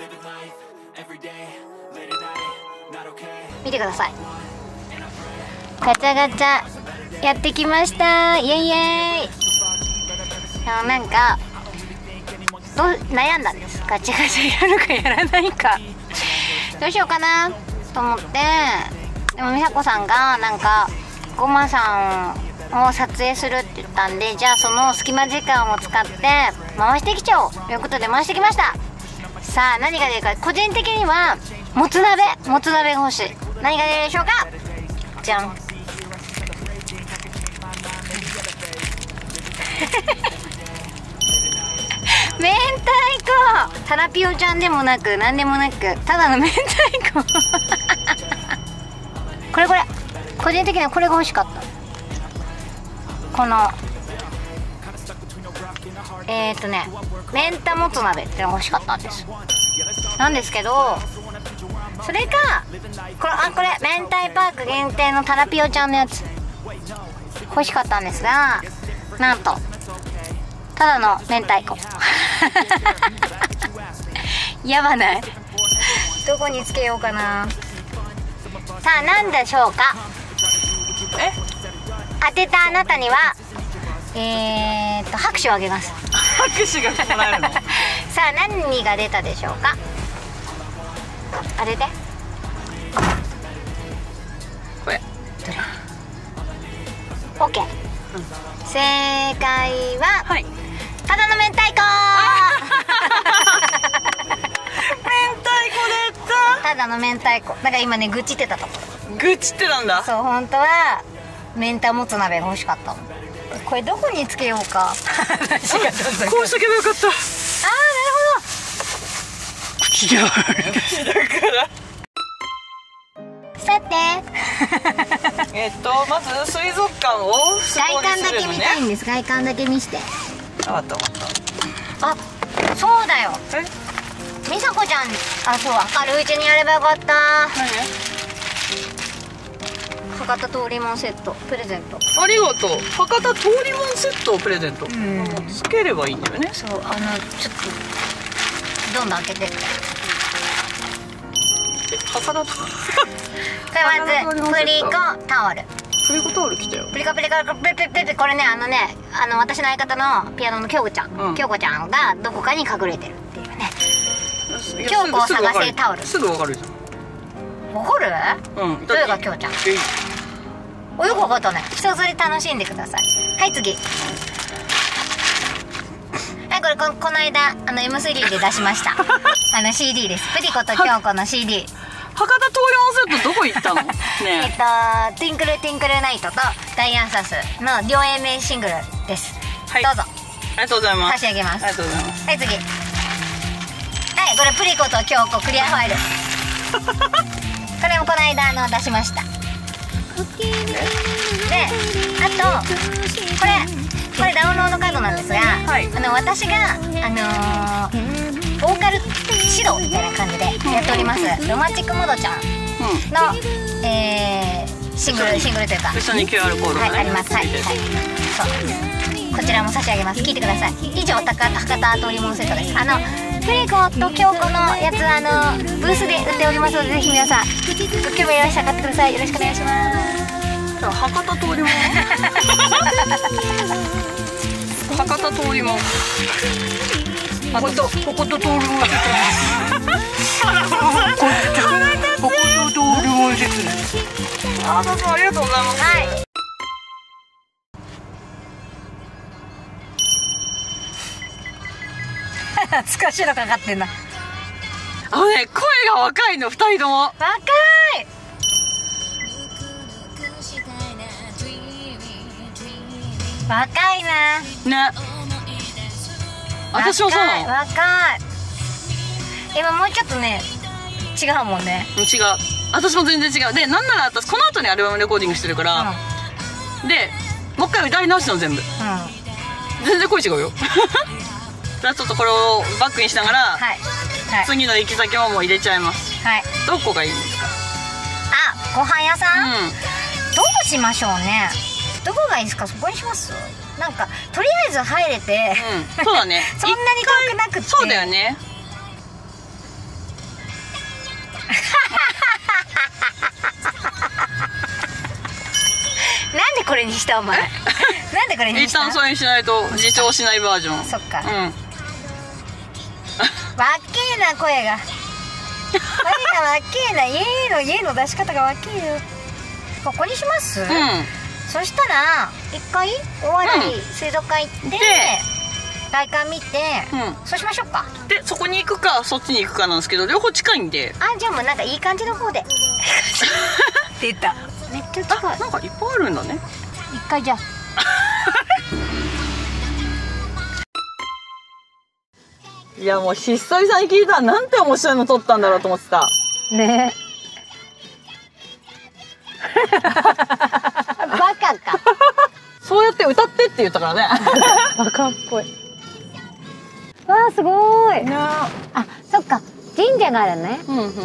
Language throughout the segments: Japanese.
見てください。ガチャガチャやってきました。イエイイエイ。なんか悩んだんです。ガチャガチャやるかやらないかどうしようかなと思って、でも美佐子さんがなんかごまさんを撮影するって言ったんで、じゃあその隙間時間を使って回してきちゃおうということで回してきました。さあ何が出るか。個人的にはもつ鍋が欲しい。何が出るでしょうか。じゃん明太子。タラピオちゃんでもなく何でもなくただの明太子これ個人的にはこれが欲しかった。この明太もつ鍋ってのが欲しかったんです。なんですけど、それかこれ明太パーク限定のタラピオちゃんのやつ欲しかったんですが、なんとただの明太子やばない。どこにつけようかな。さあ何でしょうか。当てたあなたには拍手をあげます。 拍手がもらえるのさあ何が出たでしょうか。あれでこれどれ OK、正解は、 はい、 ただの明太子明太子出た。 ただの明太子。だから今ね愚痴ってたところ。 愚痴ってたんだ。 そう、本当は明太もつ鍋が欲しかったの。これどこにつけようかこうしとけばよかった。 ああ、なるほど。 口が口だからさてまず水族館を外観だけ見たいんです。外観だけ見して。 分かった。 あ、そうだよ。美佐子ちゃん、そう、明るいうちにやればよかった。博多通りもんセットプレゼント。 ありがとう。博多通りもんセットをプレゼント。つければいいんだよね。 そう、ちょっとどんどん開けてって。 博多これまずプリコタオル。 プリコタオル来たよ。 プリコこれね、私の相方のピアノの京子ちゃんがどこかに隠れてるっていうね。京子を探せタオル。 すぐわかるじゃん。わかる？どれが京ちゃん？お、よくわかったね。それ楽しんでください。はい、次。はい、これこの間M3 で出しましたCD です。プリコと京子の CD。 博多通りもんセットどこ行ったの？ねティンクルティンクルナイトとダイアンサスの両 A 面シングルです。 はい、 どうぞ。 ありがとうございます。 差し上げます。 ありがとうございます。 はい、次。はい、これプリコと京子クリアファイルこれもこの間出しました。で、あとこれダウンロードカードなんですが、はい、私がボーカル指導みたいな感じでやっておりますロマンチックモードちゃんの、シングルというか後ろに QR コードが、ね、 はい、あります。はい、そうこちらも差し上げます。聞いてください。以上、博多通りもんセットです。プリコと京子のやつブースで売っておりますので、ぜひ皆さんご興味ありましたら買ってください。よろしくお願いします。 博多通りもん博多通りもんここと通りもんセットです。ここと通りもんセットです。どうぞありがとうございます。はい、 懐かしいのかかってんな。 声が若いの、2人とも若い。若いなね。私もそうなの。 若い。今もうちょっとね違うもんね。 違う。私も全然違う。で、なんなら私この後にアルバムレコーディングしてるから、でもう一回歌い直したの全部。全然声違うよ。じゃあちょっとこれをバックにしながら、次の行き先ももう入れちゃいます。はい。どこがいいんですか？ ご飯屋さん？どうしましょうね。どこがいいですか？そこにします？なんかとりあえず入れて、 そうだね。 そんなに遠くなくて。 そうだよね。 でこれにしたお前。なんでこれにした？ 一旦それにしないと自重しないバージョン。 そっか。 うん。 わっけえな声が。声がわっけえな。家の出し方がわっけえよ。ここにします？うん。そしたら一回終わり、水族館行って外観見て、そうしましょうか。 でそこに行くかそっちに行くかなんですけど、両方近いんで。 じゃあもうなんかいい感じの方でって言った。めっちゃ近い。 なんかいっぱいあるんだね。 一回じゃあいやもうひっそりさんに聞いたらなんて面白いの撮ったんだろうと思ってたね。バカか。 そうやって歌ってって言ったからね。 バカっぽい。わあすごい。そっか、神社があるね。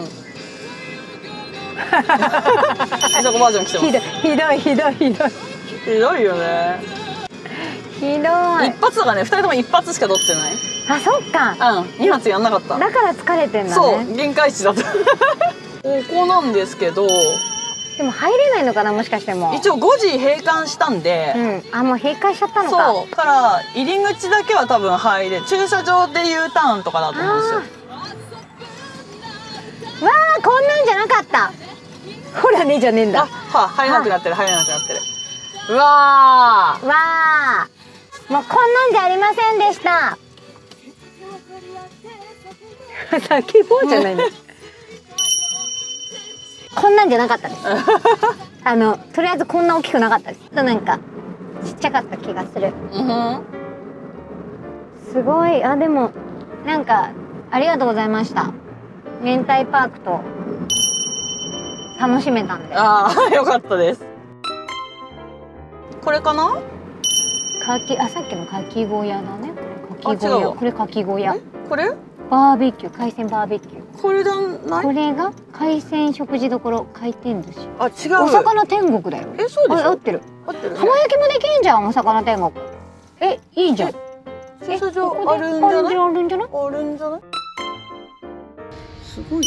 あそこバージョン来てます。 ひどいよね。 ひどい。 一発だからね、2人とも一発しか撮ってない。 そっか。 2発やんなかった。 だから疲れてんだね。 そう限界値だった。ここなんですけど、 でも入れないのかな、もしかしても。 一応5時閉館したんで、 もう閉館しちゃったのか。 そうから入り口だけは多分入れ、駐車場で U ターンとかだと思うんですよ。 わあこんなんじゃなかった。ほらねじゃねえんだ。 入れなくなってる。うわーもうこんなんじゃありませんでした。叫ぼうじゃないの。こんなんじゃなかったです。とりあえずこんな大きくなかったです。なんかちっちゃかった気がする。すごい。でもなんかありがとうございました。明太パークと楽しめたんで。 よかったです。これかな？ さっきのかき小屋だね。これかき小屋。 これ？ バーベキュー、海鮮バーベキュー。 これじゃない？ これが海鮮食事処回転寿司。 違う。 お魚天国だよ。 そうでしょ？ 合ってる。浜焼きもできんじゃん、お魚天国。いいじゃん。 駐車場あるんじゃない？あるんじゃない？すごい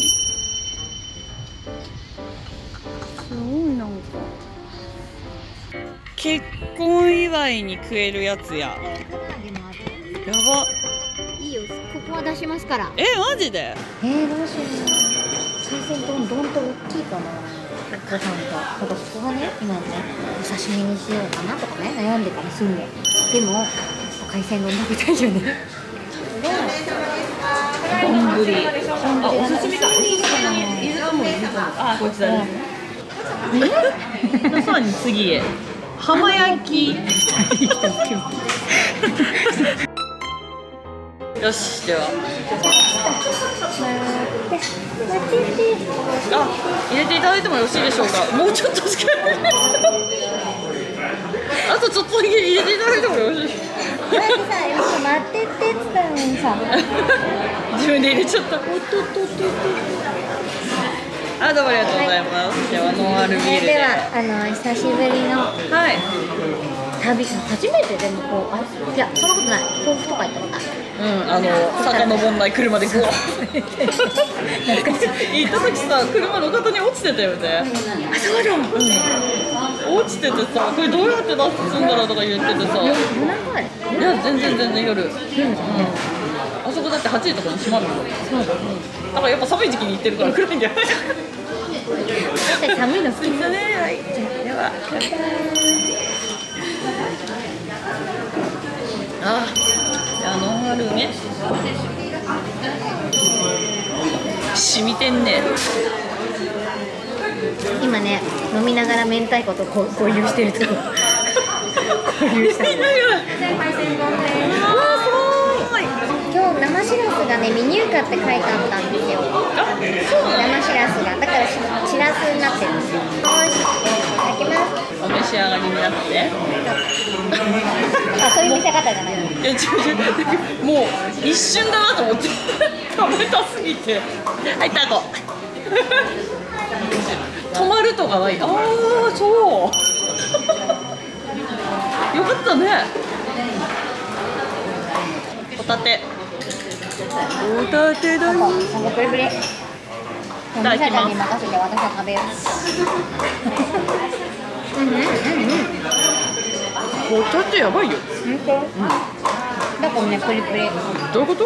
なんか結婚祝いに食えるやつや。やば。 いいよ、ここは出しますから。 マジで？ どうしよう。海鮮丼と大きいかな。ご飯がそこがね、今ね、お刺身にしようかなとかね、悩んでたりするんで。でも海鮮丼食べたいよね。 丼。お刺身か。こちらです。さらに次へ。浜焼き。よし、では。入れていただいてもよろしいでしょうか。もうちょっとしか。あとちょっとだけ入れていただいてもよろしい。 待ってって言ってたのにさ。 自分で入れちゃった。どうもありがとうございます。ではノンアルビールで。 では久しぶりの旅、初めてでもいやそんなことない。甲府とか行ったことある。 坂登んない車で行った時さ、車路肩に落ちてたよね。 そうだ。 落ちててさ、これどうやって脱出するんだろうとか言っててさ。いや全然夜。あそこだって8時とかに閉まるの。そうだね。だからやっぱ寒い時期に行ってるから暗いんじゃない？ 寒いの好きだね。 はい。では。ノンアルね。染みてんね。 今ね、飲みながら明太子と交流してるとこ。交流した。今日生しらすがね、未入荷って書いてあったんですよ。生しらすが、だからしらすになってるんですよ。いただきます。 お召し上がりになって。 そういう見せ方じゃないの。 もう一瞬だなと思って食べたすぎて。はい、タコ。止まるとかない。そう。よかったね。ホタテだね。 プリプリ。 いただきます。 に任せて私は食べよう。 ホタテやばいよ。 本当？だからね、プリプリ。 どういうこと？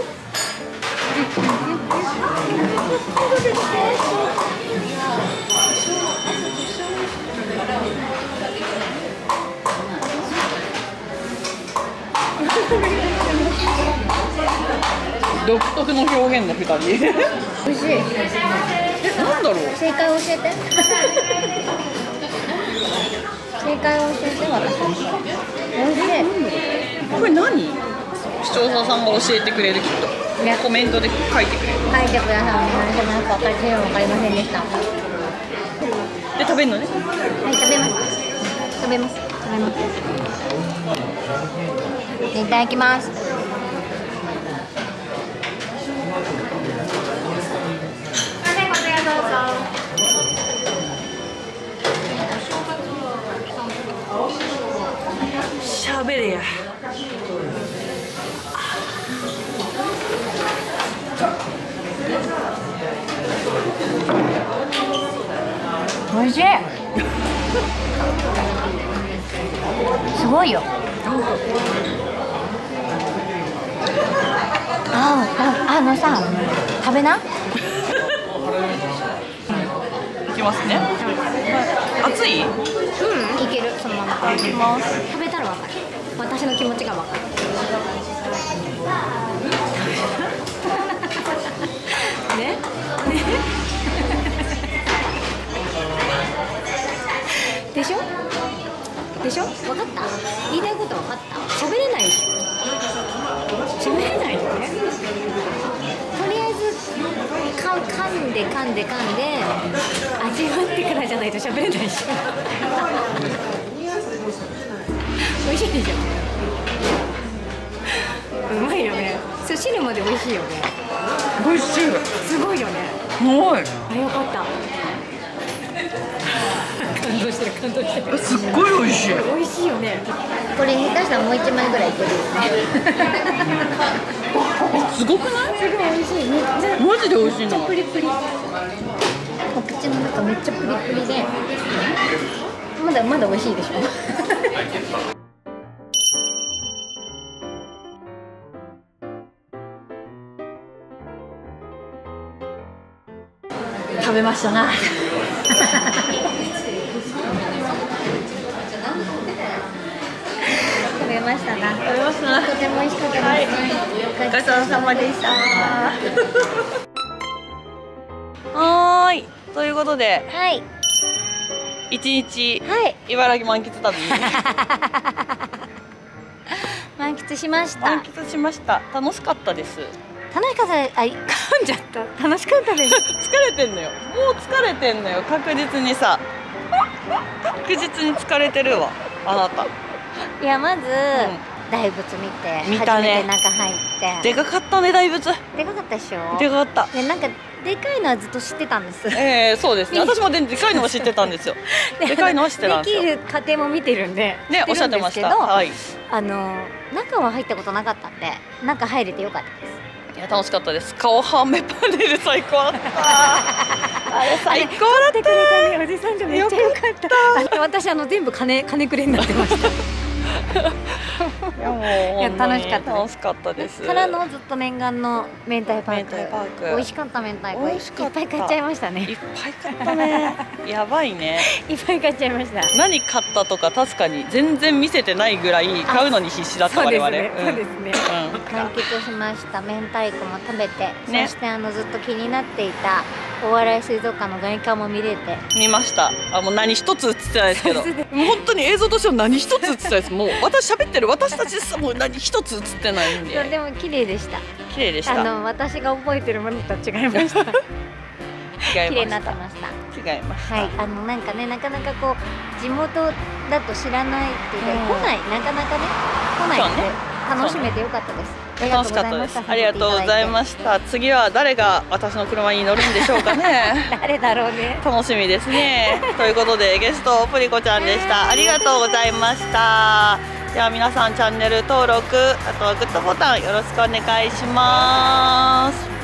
独特の表現の2人。 美味しい。 なんだろう。 正解教えて。正解を教えて、私。美味しい。 これ何？視聴者さんが教えてくれるきっと。コメントで書いてくれる。 書いてください。お願いします。私には分かりませんでした。 で食べるのね。 はい、食べます。食べます。食べます。いただきます。 しゃべれや。 美味しい。すごいよ。あのさ、食べな。 いきますね。熱い？ いける、そのまま。食べたらわかる。私の気持ちがわかる。ね。でしょ？でしょ？わかった？言いたいことわかった？喋れないでしょ？喋れないよね。とりあえず噛んで味わってからじゃないと喋れないでしょ。美味しいでしょ？うまいよね。そう、汁まで美味しいよね。 美味しい。 すごいよね。 すごい。 あ、よかった。感動してる。 すっごい美味しい。 美味しいよね。これ下手したらもう1枚ぐらいいけるよね。 すごくない？ すごい美味しい。めっちゃマジで美味しいの。 めっちゃプリプリ。お口の中めっちゃプリプリで、まだ美味しいでしょ。 食べましたな。 食べましたな。 食べましたな。 とても美味しかったです。 はい、お疲れ様でした。はーい、ということで、 はい。 一日、 はい。 茨城満喫旅満喫しました。 満喫しました。楽しかったです。 楽しかったです。あ、噛んじゃった。楽しかったです。 疲れてんのよ。もう疲れてんのよ。確実にさ。確実に疲れてるわ。あなた。 いや、まず、大仏見て。 見たね。 初めて中入って。 でかかったね、大仏。 でかかったでしょ。 でかかった。 で、なんか、でかいのはずっと知ってたんです。 そうですね。私もでかいのは知ってたんですよ。でかいのは知ってたんですよ。 できる過程も見てるんで。 ね、おっしゃってました。はい。 中は入ったことなかったんで、中入れてよかったです。 いや、楽しかったです。顔はめパネル最高だった。あれ最高だった。 くれたね、おじさんがめっちゃよかった。私全部金くれになってました。 いや、もう楽しかった。 楽しかったです。 からのずっと念願の明太パーク。美味しかった明太子。いっぱい買っちゃいましたね。 いっぱい買ったね。やばいね。 いっぱい買っちゃいました。 何買ったとか確かに全然見せてないぐらい買うのに必死だった我々。そうですね。満喫しました。明太子も食べて、そしてずっと気になっていた大洗水族館の外観も見れて。 見ました。もう何一つ映ってないですけど、もう本当に映像としては何一つ映ってないです。もう私喋ってる私たちもう何一つ映ってないんで。 でも綺麗でした。 綺麗でした。 私が覚えてるものとは違いました。綺麗になってました。 違いました。 はい、なんかね、なかなかこう地元だと知らないっていうか、来ない、なかなかね、来ないって楽しめてよかったです。 楽しかったです。ありがとうございました。次は誰が私の車に乗るんでしょうかね。 誰だろうね。 楽しみですね。ということでゲストプリコちゃんでした。ありがとうございました。では皆さんチャンネル登録、あとはグッドボタンよろしくお願いします。